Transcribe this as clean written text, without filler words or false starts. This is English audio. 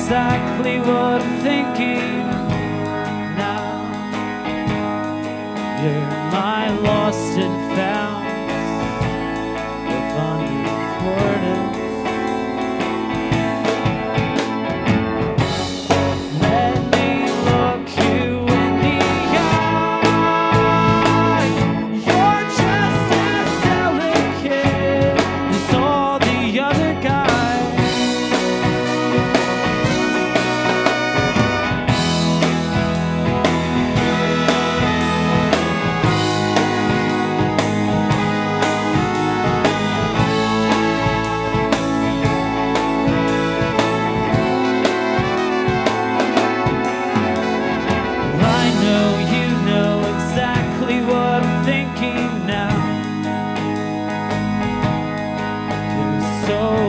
exactly what I'm thinking now. You're my lost and found of unrecorded. Let me look you in the eye. You're just as delicate as all the other guys. I know you know exactly what I'm thinking now. You're so